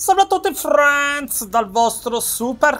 Salve a tutti friends dal vostro Super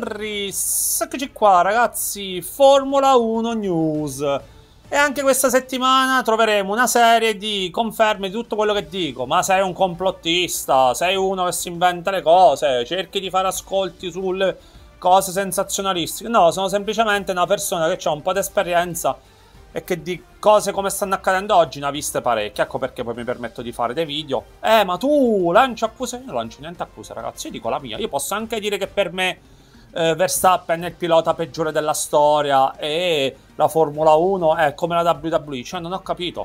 Corris. Eccoci qua ragazzi, Formula 1 News. E anche questa settimana troveremo una serie di conferme di tutto quello che dico. Ma sei un complottista, sei uno che si inventa le cose, cerchi di fare ascolti sulle cose sensazionalistiche. No, sono semplicemente una persona che ha un po' di esperienza e che di cose come stanno accadendo oggi ne ha viste parecchie. Ecco perché poi mi permetto di fare dei video. Ma tu lanci accuse? Io non lancio niente accuse ragazzi, io dico la mia. Io posso anche dire che per me Verstappen è il pilota peggiore della storia e la Formula 1 è come la WWE. Cioè non ho capito.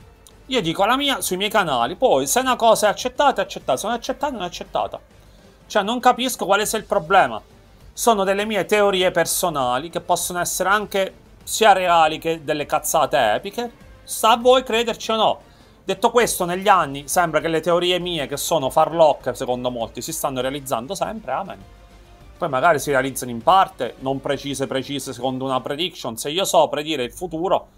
Io dico la mia sui miei canali. Poi se una cosa è accettata è accettata, se non è accettata non è accettata. Cioè non capisco quale sia il problema. Sono delle mie teorie personali che possono essere anche sia reali che delle cazzate epiche. Sta a voi crederci o no. Detto questo, negli anni sembra che le teorie mie, che sono farlocche secondo molti, si stanno realizzando sempre. Amen. Poi magari si realizzano in parte, non precise secondo una prediction. Se io so predire il futuro,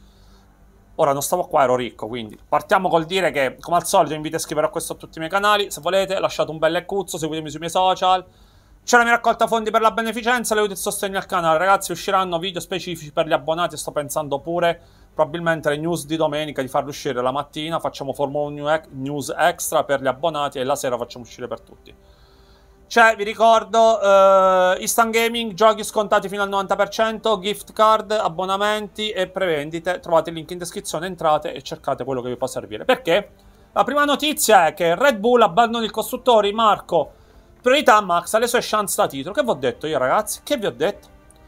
ora non stavo qua, ero ricco, quindi partiamo col dire che come al solito invito a iscrivervi a questo a tutti i miei canali. Se volete lasciate un bel leccuzzo, seguitemi sui miei social. C'è la mia raccolta fondi per la beneficenza, le utili sostegno al canale. Ragazzi, usciranno video specifici per gli abbonati. Sto pensando pure, probabilmente, le news di domenica, di farle uscire la mattina. Facciamo Formula News extra per gli abbonati e la sera facciamo uscire per tutti. Cioè, vi ricordo, Instant Gaming, giochi scontati fino al 90%, gift card, abbonamenti e prevendite. Trovate il link in descrizione, entrate e cercate quello che vi può servire. Perché? La prima notizia è che Red Bull abbandona i costruttori, Marco. Priorità a Max alle sue chance da titolo. Che vi ho detto io ragazzi? Che vi ho detto?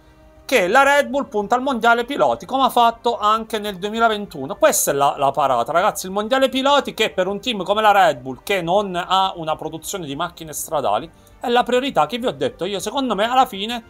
Che la Red Bull punta al mondiale piloti, come ha fatto anche nel 2021. Questa è la parata ragazzi. Il mondiale piloti, che per un team come la Red Bull, che non ha una produzione di macchine stradali, è la priorità. Che vi ho detto io? Secondo me alla fine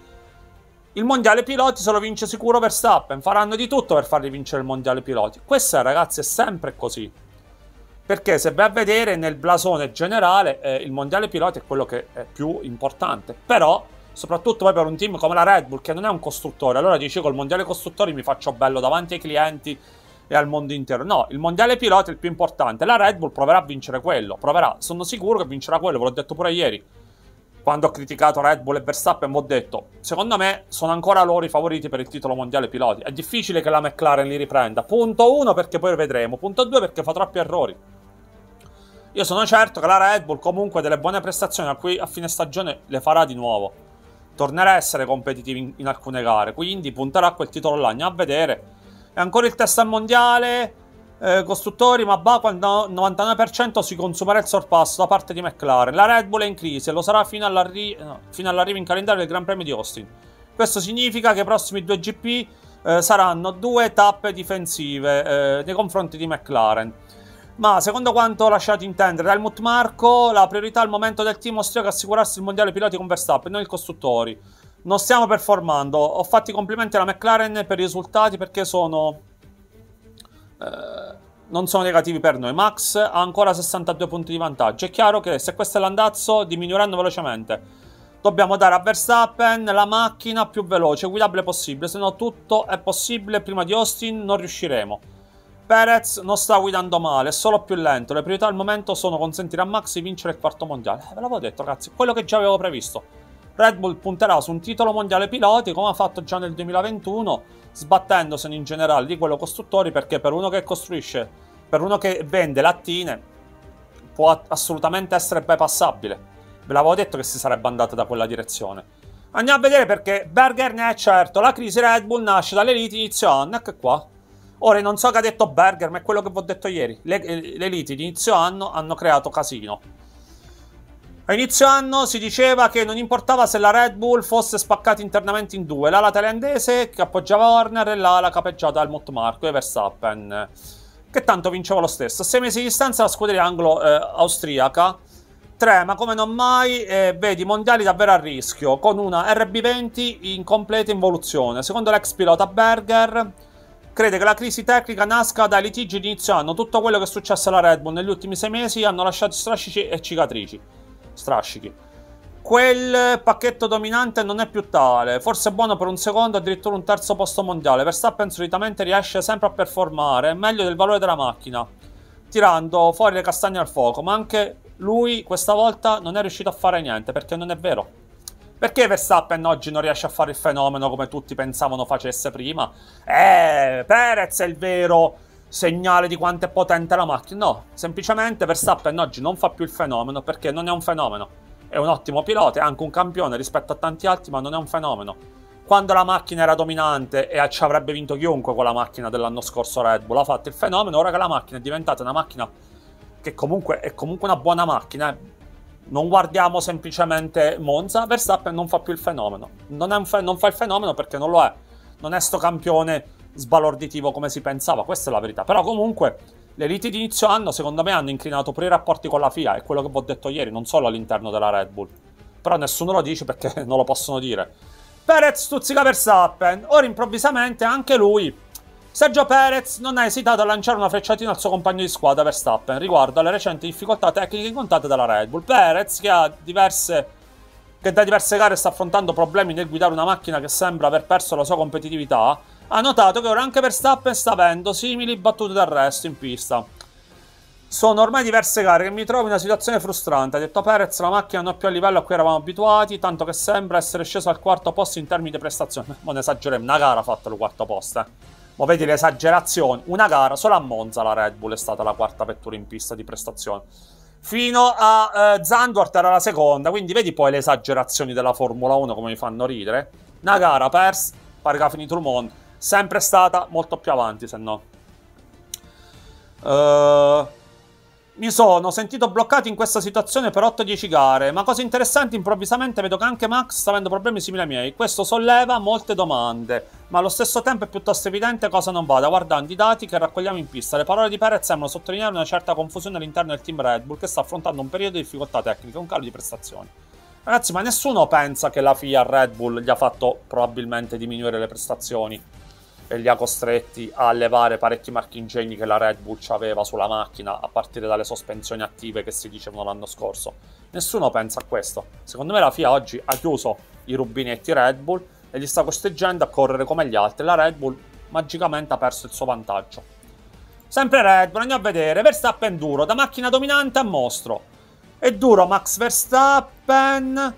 il mondiale piloti se lo vince sicuro Verstappen. Faranno di tutto per fargli vincere il mondiale piloti. Questo ragazzi è sempre così. Perché se vai a vedere nel blasone generale il mondiale piloti è quello che è più importante. Però, soprattutto poi per un team come la Red Bull, che non è un costruttore. Allora dici col mondiale costruttori mi faccio bello davanti ai clienti e al mondo intero. No, il mondiale piloti è il più importante. La Red Bull proverà a vincere quello. Proverà, sono sicuro che vincerà quello. Ve l'ho detto pure ieri. Quando ho criticato Red Bull e Verstappen, vi ho detto, secondo me sono ancora loro i favoriti per il titolo mondiale piloti. È difficile che la McLaren li riprenda. Punto 1 perché poi vedremo. Punto 2 perché fa troppi errori. Io sono certo che la Red Bull comunque delle buone prestazioni a fine stagione le farà di nuovo. Tornerà a essere competitivi in alcune gare, quindi punterà a quel titolo là. Andiamo a vedere. E ancora il test al mondiale, costruttori, ma al 99% si consumerà il sorpasso da parte di McLaren. La Red Bull è in crisi e lo sarà fino all'arrivo in calendario del Gran Premio di Austin. Questo significa che i prossimi due GP saranno due tappe difensive nei confronti di McLaren. Ma secondo quanto lasciato intendere da Helmut Marko, la priorità al momento del team austriaco è assicurarsi il mondiale piloti con Verstappen, non i costruttori. Non stiamo performando. Ho fatto i complimenti alla McLaren per i risultati perché non sono negativi per noi. Max ha ancora 62 punti di vantaggio. È chiaro che se questo è l'andazzo diminuiranno velocemente. Dobbiamo dare a Verstappen la macchina più veloce, guidabile possibile. Se no tutto è possibile. Prima di Austin non riusciremo. Perez non sta guidando male, è solo più lento. Le priorità al momento sono consentire a Max di vincere il quarto mondiale. Ve l'avevo detto ragazzi, quello che già avevo previsto. Red Bull punterà su un titolo mondiale piloti come ha fatto già nel 2021, sbattendosene in generale di quello costruttori, perché per uno che costruisce, per uno che vende lattine, può assolutamente essere bypassabile. Ve l'avevo detto che si sarebbe andata da quella direzione. Andiamo a vedere perché Berger ne è certo. La crisi Red Bull nasce dalle liti inizio anno, ecco qua. Ora non so che ha detto Berger, ma è quello che vi ho detto ieri. Le liti di inizio anno hanno creato casino. A inizio anno si diceva che non importava se la Red Bull fosse spaccata internamente in due. L'ala thailandese che appoggiava Horner e l'ala capeggiata da Helmut Marko e Verstappen, che tanto vinceva lo stesso. A 6 mesi di distanza la scuderia anglo-austriaca trema come non mai, vedi mondiali davvero a rischio, con una RB20 in completa involuzione. Secondo l'ex pilota Berger, crede che la crisi tecnica nasca dai litigi di inizio anno. Tutto quello che è successo alla Red Bull negli ultimi 6 mesi hanno lasciato strascichi e cicatrici. Strascichi. Quel pacchetto dominante non è più tale. Forse è buono per un secondo, addirittura un terzo posto mondiale. Verstappen solitamente riesce sempre a performare meglio del valore della macchina, tirando fuori le castagne al fuoco, ma anche lui questa volta non è riuscito a fare niente, perché non è vero. Perché Verstappen oggi non riesce a fare il fenomeno come tutti pensavano facesse prima? Perez è il vero segnale di quanto è potente la macchina. No, semplicemente Verstappen oggi non fa più il fenomeno perché non è un fenomeno. È un ottimo pilota, è anche un campione rispetto a tanti altri, ma non è un fenomeno. Quando la macchina era dominante e ci avrebbe vinto chiunque con la macchina dell'anno scorso Red Bull, ha fatto il fenomeno. Ora che la macchina è diventata una macchina che comunque è comunque una buona macchina, non guardiamo semplicemente Monza, Verstappen non fa più il fenomeno. Non fa il fenomeno perché non lo è. Non è sto campione sbalorditivo come si pensava, questa è la verità. Però comunque le liti di inizio anno secondo me hanno inclinato pure i rapporti con la FIA, è quello che vi ho detto ieri, non solo all'interno della Red Bull. Però nessuno lo dice perché non lo possono dire. Perez stuzzica Verstappen, ora improvvisamente anche lui, Sergio Perez, non ha esitato a lanciare una frecciatina al suo compagno di squadra Verstappen riguardo alle recenti difficoltà tecniche incontrate dalla Red Bull. Perez, che da diverse gare sta affrontando problemi nel guidare una macchina che sembra aver perso la sua competitività, ha notato che ora anche Verstappen sta avendo simili battute d'arresto in pista. Sono ormai diverse gare che mi trovo in una situazione frustrante. Ha detto Perez, la macchina non è più a livello a cui eravamo abituati, tanto che sembra essere sceso al quarto posto in termini di prestazioni. Non esageriamo, una gara ha fatto il quarto posto, Ma vedi le esagerazioni. Una gara, solo a Monza la Red Bull è stata la quarta vettura in pista di prestazione. Fino a Zandvoort era la seconda, quindi vedi poi le esagerazioni della Formula 1 come mi fanno ridere. Una gara persa, pare che ha finito il mondo. Sempre stata molto più avanti, se no. Mi sono sentito bloccato in questa situazione per 8-10 gare, ma cosa interessante, improvvisamente vedo che anche Max sta avendo problemi simili ai miei. Questo solleva molte domande, ma allo stesso tempo è piuttosto evidente cosa non vada, guardando i dati che raccogliamo in pista. Le parole di Perez sembrano sottolineare una certa confusione all'interno del team Red Bull, che sta affrontando un periodo di difficoltà tecniche e un calo di prestazioni. Ragazzi, ma nessuno pensa che la FIA Red Bull gli ha fatto probabilmente diminuire le prestazioni e li ha costretti a levare parecchi marchingegni che la Red Bull aveva sulla macchina a partire dalle sospensioni attive che si dicevano l'anno scorso. Nessuno pensa a questo. Secondo me la FIA oggi ha chiuso i rubinetti Red Bull e gli sta costringendo a correre come gli altri. La Red Bull magicamente ha perso il suo vantaggio. Sempre Red Bull, andiamo a vedere. Verstappen duro, da macchina dominante a mostro. È duro Max Verstappen.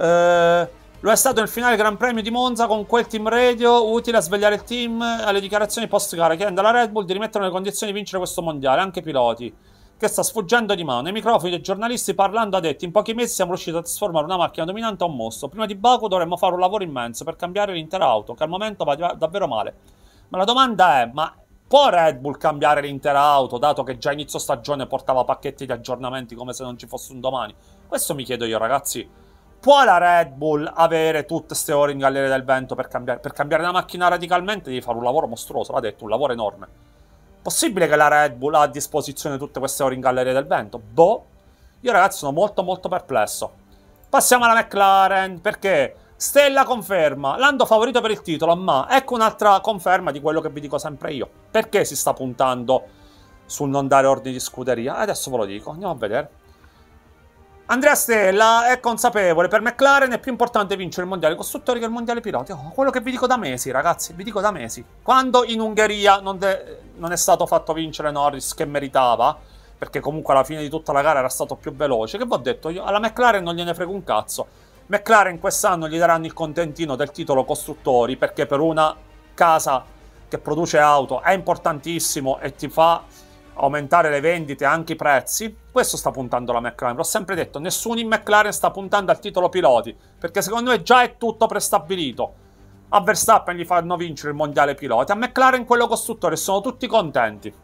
Lo è stato nel finale Gran Premio di Monza con quel team radio utile a svegliare il team alle dichiarazioni post gara, chiedendo alla Red Bull di rimettere nelle condizioni di vincere questo mondiale, anche i piloti, che sta sfuggendo di mano. Ai microfoni dei giornalisti parlando ha detto: in pochi mesi siamo riusciti a trasformare una macchina dominante a un mostro. Prima di Baku dovremmo fare un lavoro immenso per cambiare l'intera auto, che al momento va davvero male. Ma la domanda è: ma può Red Bull cambiare l'intera auto, dato che già a inizio stagione portava pacchetti di aggiornamenti come se non ci fosse un domani? Questo mi chiedo io, ragazzi. Può la Red Bull avere tutte queste ore in galleria del vento per cambiare una macchina radicalmente? Devi fare un lavoro mostruoso, l'ha detto, un lavoro enorme. Possibile che la Red Bull ha a disposizione tutte queste ore in galleria del vento? Boh. Io ragazzi sono molto molto perplesso. Passiamo alla McLaren, perché Stella conferma, Lando favorito per il titolo, ma ecco un'altra conferma di quello che vi dico sempre io. Perché si sta puntando sul non dare ordini di scuderia? Adesso ve lo dico, andiamo a vedere. Andrea Stella è consapevole, per McLaren è più importante vincere il mondiale costruttori che il mondiale piloti. Oh, quello che vi dico da mesi, ragazzi, vi dico da mesi. Quando in Ungheria non è stato fatto vincere Norris, che meritava, perché comunque alla fine di tutta la gara era stato più veloce, che vi ho detto io, alla McLaren non gliene frega un cazzo. McLaren quest'anno gli daranno il contentino del titolo costruttori, perché per una casa che produce auto è importantissimo e ti fa aumentare le vendite e anche i prezzi. Questo sta puntando la McLaren. L'ho sempre detto, nessuno in McLaren sta puntando al titolo piloti, perché secondo me già è tutto prestabilito. A Verstappen gli fanno vincere il mondiale piloti, a McLaren quello costruttore, sono tutti contenti.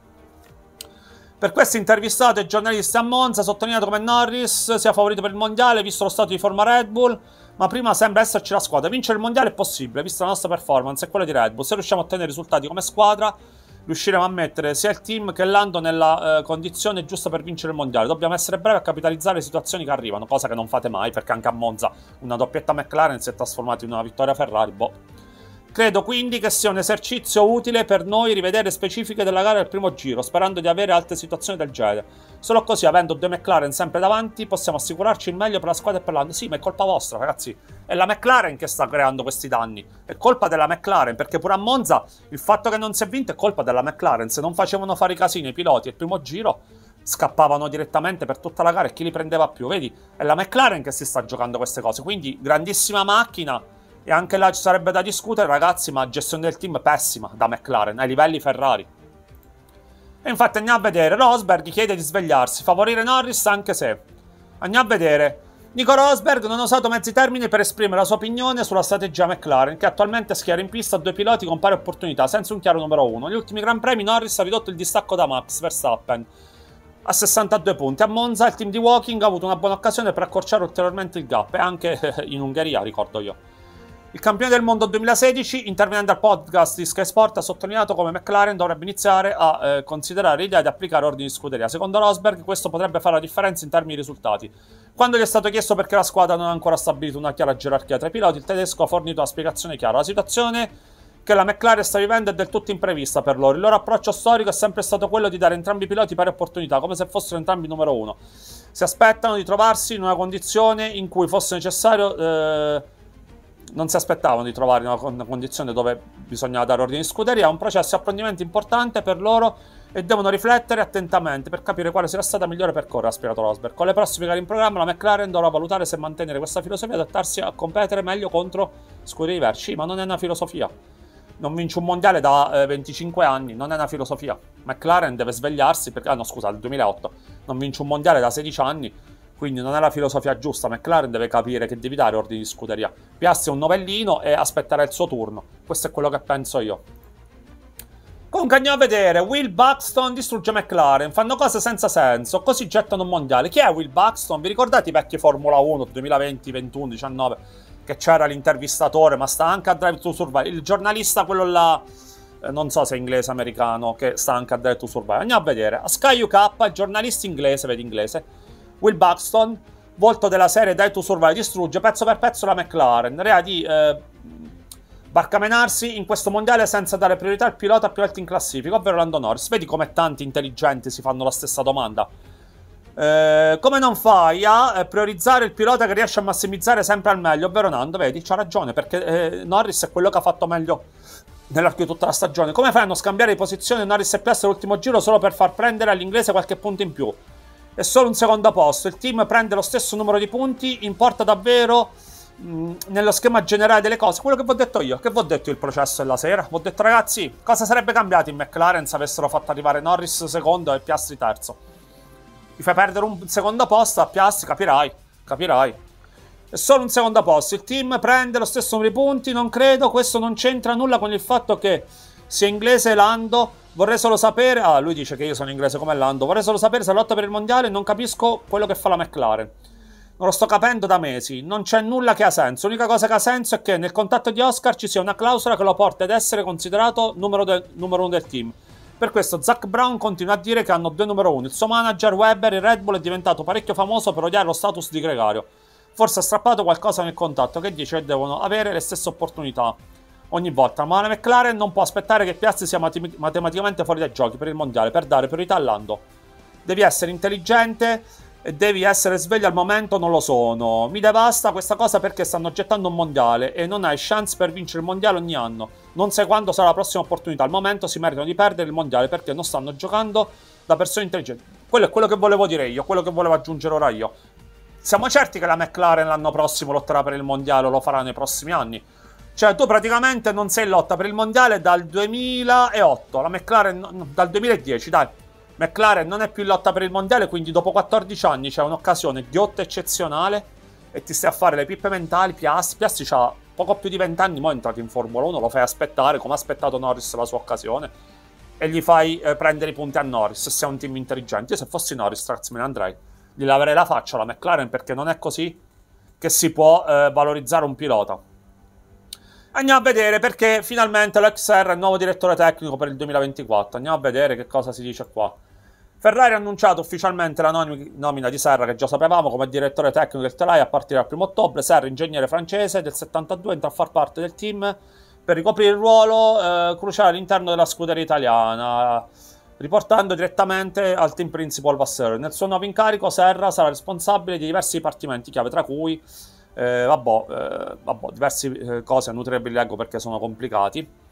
Per questo intervistato ai giornalisti a Monza ha sottolineato come Norris sia favorito per il mondiale visto lo stato di forma Red Bull, ma prima sembra esserci la squadra. Vincere il mondiale è possibile vista la nostra performance e quella di Red Bull. Se riusciamo a ottenere risultati come squadra riusciremo a mettere sia il team che Lando nella condizione giusta per vincere il mondiale. Dobbiamo essere bravi a capitalizzare le situazioni che arrivano, cosa che non fate mai, perché anche a Monza una doppietta McLaren si è trasformata in una vittoria Ferrari. Boh. Credo quindi che sia un esercizio utile per noi rivedere specifiche della gara del primo giro, sperando di avere altre situazioni del genere. Solo così, avendo due McLaren sempre davanti, possiamo assicurarci il meglio per la squadra e per Lando. Sì, ma è colpa vostra, ragazzi. È la McLaren che sta creando questi danni. È colpa della McLaren, perché pure a Monza il fatto che non si è vinto è colpa della McLaren. Se non facevano fare i casini i piloti il primo giro, scappavano direttamente per tutta la gara e chi li prendeva più. Vedi, è la McLaren che si sta giocando queste cose, quindi grandissima macchina e anche là ci sarebbe da discutere, ragazzi, ma gestione del team pessima da McLaren, ai livelli Ferrari. E infatti andiamo a vedere, Rosberg chiede di svegliarsi, favorire Norris anche se... Andiamo a vedere... Nico Rosberg non ha usato mezzi termini per esprimere la sua opinione sulla strategia McLaren, che attualmente schiera in pista due piloti con pari opportunità, senza un chiaro numero uno. Negli ultimi Gran Premi Norris ha ridotto il distacco da Max Verstappen a 62 punti. A Monza il team di Woking ha avuto una buona occasione per accorciare ulteriormente il gap, e anche in Ungheria, ricordo io. Il campione del mondo 2016, intervenendo al podcast di Sky Sport, ha sottolineato come McLaren dovrebbe iniziare a considerare l'idea di applicare ordini di scuderia. Secondo Rosberg questo potrebbe fare la differenza in termini di risultati. Quando gli è stato chiesto perché la squadra non ha ancora stabilito una chiara gerarchia tra i piloti, il tedesco ha fornito una spiegazione chiara. La situazione che la McLaren sta vivendo è del tutto imprevista per loro. Il loro approccio storico è sempre stato quello di dare a entrambi i piloti pari opportunità, come se fossero entrambi numero uno. Si aspettano di trovarsi in una condizione in cui fosse necessario... non si aspettavano di trovare una condizione dove bisognava dare ordini di scuderia. È un processo di apprendimento importante per loro e devono riflettere attentamente per capire quale sia la strada migliore per correre, ha spiegato Rosberg. Con le prossime gare in programma la McLaren dovrà valutare se mantenere questa filosofia e adattarsi a competere meglio contro scuderie diverse. Ma non è una filosofia. Non vince un mondiale da 25 anni, non è una filosofia. McLaren deve svegliarsi perché... Ah no, scusa, del 2008. Non vince un mondiale da 16 anni. Quindi non è la filosofia giusta. McLaren deve capire che devi dare ordini di scuderia. Piastri è un novellino e aspetterà il suo turno. Questo è quello che penso io. Comunque andiamo a vedere. Will Buxton distrugge McLaren. Fanno cose senza senso. Così gettano un mondiale. Chi è Will Buxton? Vi ricordate i vecchi Formula 1 2020, 21, 19? Che c'era l'intervistatore, ma sta anche a Drive to Survive. Il giornalista, quello là... non so se è inglese o americano, che sta anche a Drive to Survive. Andiamo a vedere. A Sky UK, il giornalista inglese, vedi inglese, Will Buxton, volto della serie Drive to Survive, distrugge pezzo per pezzo la McLaren, rea di barcamenarsi in questo mondiale senza dare priorità al pilota più alto in classifica, ovvero Lando Norris. Vedi come tanti intelligenti si fanno la stessa domanda. Come non fai a priorizzare il pilota che riesce a massimizzare sempre al meglio, ovvero Nando? Vedi, c'ha ragione, perché Norris è quello che ha fatto meglio nell'arco di tutta la stagione. Come fai a non scambiare di posizione Norris e Piastri all'ultimo giro solo per far prendere all'inglese qualche punto in più? È solo un secondo posto, il team prende lo stesso numero di punti, importa davvero nello schema generale delle cose quello che vi ho detto io. Che vi ho detto il processo della sera? Vi ho detto, ragazzi, cosa sarebbe cambiato in McLaren se avessero fatto arrivare Norris secondo e Piastri terzo? Gli fai perdere un secondo posto a Piastri, capirai, capirai. È solo un secondo posto, il team prende lo stesso numero di punti, non credo, questo non c'entra nulla con il fatto che sia inglese Lando. Vorrei solo sapere... Ah, lui dice che io sono inglese come Lando. Vorrei solo sapere se lotta per il mondiale. Non capisco quello che fa la McLaren. Non lo sto capendo da mesi. Non c'è nulla che ha senso. L'unica cosa che ha senso è che nel contratto di Oscar ci sia una clausola che lo porta ad essere considerato numero uno del team. Per questo Zach Brown continua a dire che hanno due numero uno. Il suo manager Webber, il Red Bull, è diventato parecchio famoso per odiare lo status di gregario. Forse ha strappato qualcosa nel contratto che dice che devono avere le stesse opportunità ogni volta, ma la McLaren non può aspettare che Piastri sia matematicamente fuori dai giochi per il mondiale per dare priorità a Lando. Devi essere intelligente e devi essere sveglio. Al momento non lo sono. Mi devasta questa cosa perché stanno gettando un mondiale e non hai chance per vincere il mondiale ogni anno. Non sai quando sarà la prossima opportunità. Al momento si meritano di perdere il mondiale perché non stanno giocando da persone intelligenti. Quello è quello che volevo dire io, quello che volevo aggiungere ora io. Siamo certi che la McLaren l'anno prossimo lotterà per il mondiale o lo farà nei prossimi anni? Cioè, tu praticamente non sei in lotta per il mondiale dal 2008. La McLaren, dal 2010, dai. McLaren non è più in lotta per il mondiale, quindi dopo 14 anni c'è un'occasione ghiotta eccezionale e ti stai a fare le pippe mentali. Piastri c'ha poco più di 20 anni, mo' è entrato in Formula 1, lo fai aspettare, come ha aspettato Norris la sua occasione, e gli fai prendere i punti a Norris, se sei un team intelligente. Io se fossi Norris, ragazzi, me ne andrei. Gli laverei la faccia alla McLaren, perché non è così che si può valorizzare un pilota. Andiamo a vedere perché finalmente l'XR è il nuovo direttore tecnico per il 2024. Andiamo a vedere che cosa si dice qua. Ferrari ha annunciato ufficialmente la nomina di Serra, che già sapevamo, come direttore tecnico del telaio a partire dal 1° ottobre. Serra, ingegnere francese del 72, entra a far parte del team per ricoprire il ruolo cruciale all'interno della scuderia italiana, riportando direttamente al team principal Vasseur. Nel suo nuovo incarico Serra sarà responsabile di diversi dipartimenti chiave, tra cui diverse cose, non te le leggo perché sono complicati.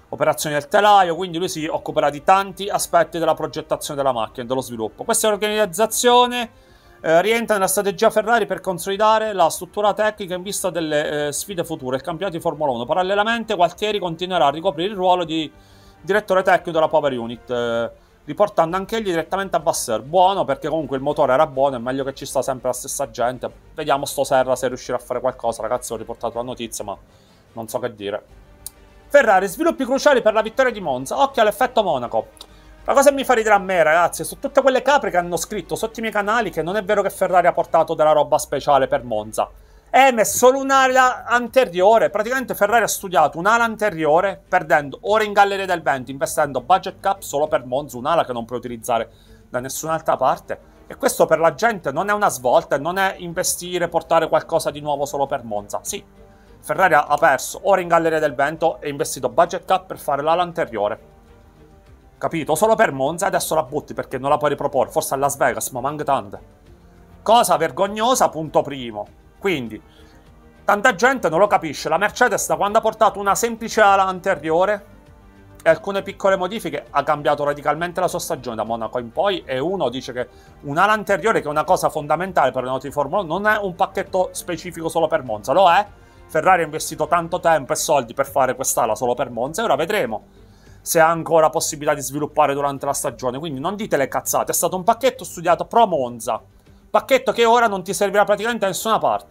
operazioni del telaio, quindi lui si occuperà di tanti aspetti della progettazione della macchina e dello sviluppo. Questa organizzazione rientra nella strategia Ferrari per consolidare la struttura tecnica in vista delle sfide future, il campionato di Formula 1. Parallelamente Gualtieri continuerà a ricoprire il ruolo di direttore tecnico della Power Unit, riportando anche egli direttamente a Vasseur. Buono, perché comunque il motore era buono, è meglio che ci sta sempre la stessa gente. Vediamo sto Serra se riuscirà a fare qualcosa. Ragazzi, ho riportato la notizia, ma non so che dire. Ferrari, sviluppi cruciali per la vittoria di Monza. Occhio all'effetto Monaco. La cosa che mi fa ridere a me, ragazzi, su tutte quelle capre che hanno scritto sotto i miei canali che non è vero che Ferrari ha portato della roba speciale per Monza. Messo solo un'ala anteriore. Praticamente Ferrari ha studiato un'ala anteriore, perdendo ore in Galleria del Vento, investendo budget cap solo per Monza, un'ala che non puoi utilizzare da nessun'altra parte. E questo per la gente non è una svolta, non è investire, portare qualcosa di nuovo solo per Monza. Sì, Ferrari ha perso ore in Galleria del Vento e investito budget cap per fare l'ala anteriore. Capito? Solo per Monza, adesso la butti perché non la puoi riproporre. Forse a Las Vegas, ma manca tante. Cosa vergognosa, punto primo. Quindi, tanta gente non lo capisce. La Mercedes, da quando ha portato una semplice ala anteriore e alcune piccole modifiche, ha cambiato radicalmente la sua stagione da Monaco in poi. E uno dice che un'ala anteriore, che è una cosa fondamentale per le note di Formula 1, non è un pacchetto specifico solo per Monza. Lo è. Ferrari ha investito tanto tempo e soldi per fare quest'ala solo per Monza e ora vedremo se ha ancora possibilità di sviluppare durante la stagione. Quindi non dite le cazzate, è stato un pacchetto studiato pro Monza, pacchetto che ora non ti servirà praticamente da nessuna parte.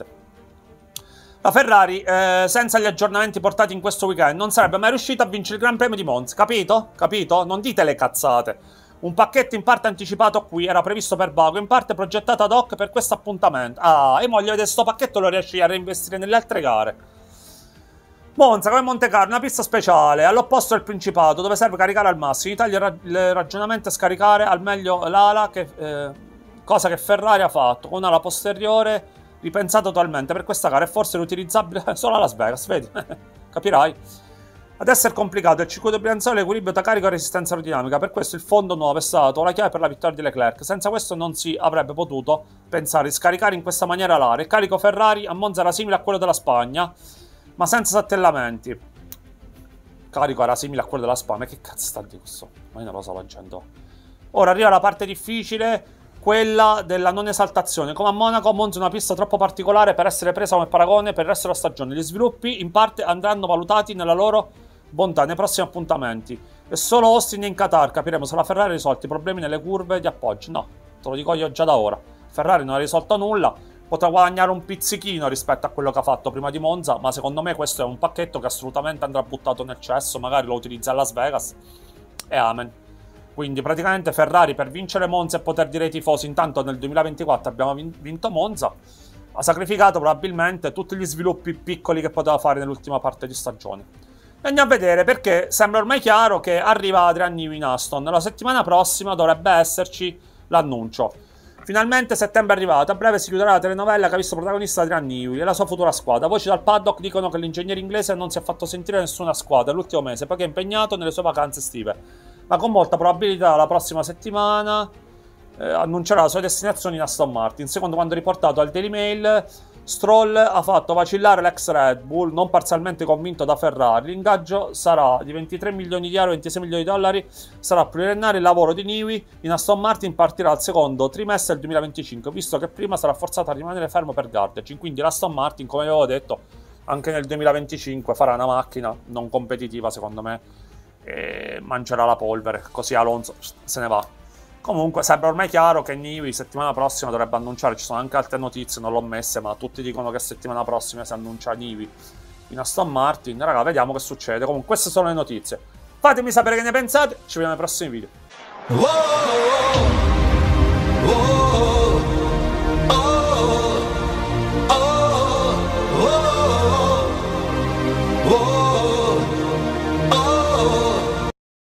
La Ferrari, senza gli aggiornamenti portati in questo weekend, non sarebbe mai riuscita a vincere il Gran Premio di Monza, capito? Capito? Non dite le cazzate. Un pacchetto in parte anticipato qui, era previsto per Baku, in parte progettato ad hoc per questo appuntamento. Ah, e mo gli vedete sto pacchetto lo riesci a reinvestire nelle altre gare. Monza, come Monte Carlo, una pista speciale, all'opposto del Principato, dove serve caricare al massimo. In Italia il ragionamento è scaricare al meglio l'ala, cosa che Ferrari ha fatto, con un'ala posteriore ripensata totalmente per questa gara, e forse riutilizzabile solo a Las Vegas, vedi? Capirai. Ad essere complicato il circuito bilanciale, l'equilibrio tra carico e resistenza aerodinamica, per questo il fondo nuovo è stato la chiave per la vittoria di Leclerc. Senza questo non si avrebbe potuto pensare di scaricare in questa maniera l'area. Il carico Ferrari a Monza era simile a quello della Spagna, ma senza saltellamenti. Carico era simile a quello della Spagna. Ma che cazzo sta di questo? Ma io non lo so, la gente. Ora arriva la parte difficile, quella della non esaltazione. Come a Monaco, Monza è una pista troppo particolare per essere presa come paragone per il resto della stagione. Gli sviluppi in parte andranno valutati nella loro bontà nei prossimi appuntamenti. E solo Austin e in Qatar capiremo se la Ferrari ha risolto i problemi nelle curve di appoggio. No, te lo dico io già da ora. Ferrari non ha risolto nulla. Potrà guadagnare un pizzichino rispetto a quello che ha fatto prima di Monza, ma secondo me questo è un pacchetto che assolutamente andrà buttato nel cesso, magari lo utilizza a Las Vegas e amen. Quindi praticamente Ferrari, per vincere Monza e poter dire ai tifosi intanto nel 2024 abbiamo vinto Monza, ha sacrificato probabilmente tutti gli sviluppi piccoli che poteva fare nell'ultima parte di stagione. E andiamo a vedere, perché sembra ormai chiaro che arriva Adrian Newey in Aston. La settimana prossima dovrebbe esserci l'annuncio. Finalmente settembre è arrivato, a breve si chiuderà la telenovela che ha visto protagonista Adrian Newey e la sua futura squadra. Voci dal paddock dicono che l'ingegnere inglese non si è fatto sentire nessuna squadra l'ultimo mese, perché è impegnato nelle sue vacanze estive. Ma con molta probabilità la prossima settimana annuncerà la sua destinazione in Aston Martin. Secondo quanto riportato al Daily Mail, Stroll ha fatto vacillare l'ex Red Bull, non parzialmente convinto da Ferrari. L'ingaggio sarà di 23 milioni di euro, 26 milioni di dollari, sarà pluriennale. Il lavoro di Newey in Aston Martin partirà al secondo trimestre del 2025, visto che prima sarà forzato a rimanere fermo per Gardner. Quindi l'Aston Martin, come avevo detto, anche nel 2025 farà una macchina non competitiva, secondo me, e mangerà la polvere, così Alonso se ne va. Comunque sembra ormai chiaro che Newey settimana prossima dovrebbe annunciare. Ci sono anche altre notizie, non l'ho messe, ma tutti dicono che settimana prossima si annuncia Newey in Aston Martin. Raga, vediamo che succede. Comunque queste sono le notizie. Fatemi sapere che ne pensate, ci vediamo nei prossimi video.